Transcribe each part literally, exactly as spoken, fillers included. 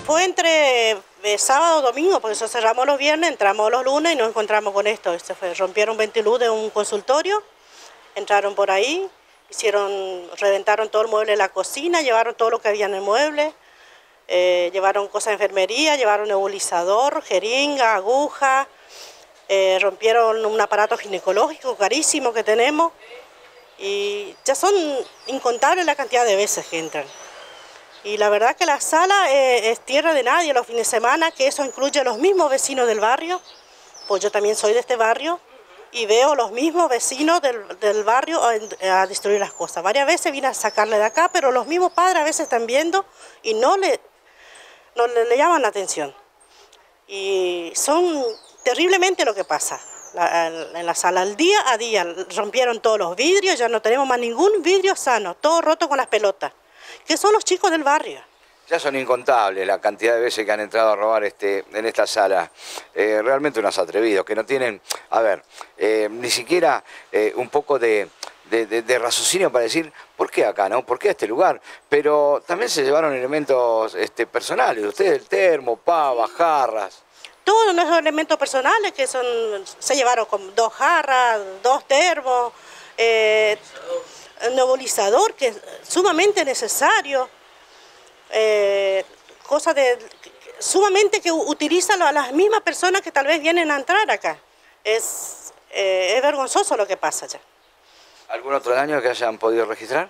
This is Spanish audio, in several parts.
Fue entre eh, sábado y domingo, porque eso cerramos los viernes, entramos los lunes y nos encontramos con esto. Este fue, rompieron ventiluz de un consultorio, entraron por ahí, hicieron, reventaron todo el mueble de la cocina, llevaron todo lo que había en el mueble, eh, llevaron cosas de enfermería, llevaron nebulizador, jeringa, aguja, eh, rompieron un aparato ginecológico carísimo que tenemos y ya son incontables la cantidad de veces que entran. Y la verdad que la sala eh, es tierra de nadie los fines de semana, que eso incluye a los mismos vecinos del barrio, pues yo también soy de este barrio, y veo los mismos vecinos del, del barrio a, a destruir las cosas. Varias veces vine a sacarle de acá, pero los mismos padres a veces están viendo y no le, no le, le llaman la atención. Y son terriblemente lo que pasa la, en la sala, al día a día. Rompieron todos los vidrios, ya no tenemos más ningún vidrio sano, todo roto con las pelotas, que son los chicos del barrio. Ya son incontables la cantidad de veces que han entrado a robar este, en esta sala. Eh, realmente unos atrevidos, que no tienen, a ver, eh, ni siquiera eh, un poco de, de, de, de raciocinio para decir, ¿por qué acá, no? ¿Por qué a este lugar? Pero también se llevaron elementos este, personales, ustedes el termo, pavas, jarras. Todos nuestros elementos personales, que son, se llevaron con dos jarras, dos termos, eh, un nebulizador que es sumamente necesario, eh, cosas de, sumamente que utilizan a las mismas personas que tal vez vienen a entrar acá. Es, eh, es vergonzoso lo que pasa ya. ¿Algún otro daño que hayan podido registrar?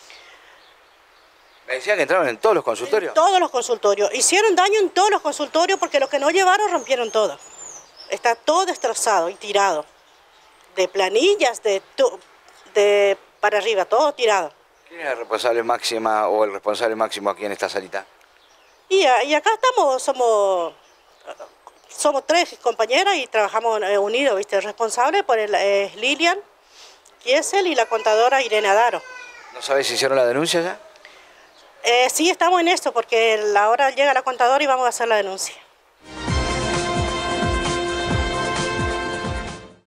Me decían que entraron en todos los consultorios. En todos los consultorios. Hicieron daño en todos los consultorios porque los que no llevaron rompieron todo. Está todo destrozado y tirado. De planillas, de, de para arriba, todo tirado. ¿Quién es la responsable máxima o el responsable máximo aquí en esta salita? Y, y acá estamos, somos, somos tres compañeras y trabajamos unidos, ¿viste? El responsable por el, es Lilian Kiesel y la contadora Irene Adaro. ¿No sabés si hicieron la denuncia ya? Eh, sí, estamos en esto porque ahora llega la contadora y vamos a hacer la denuncia.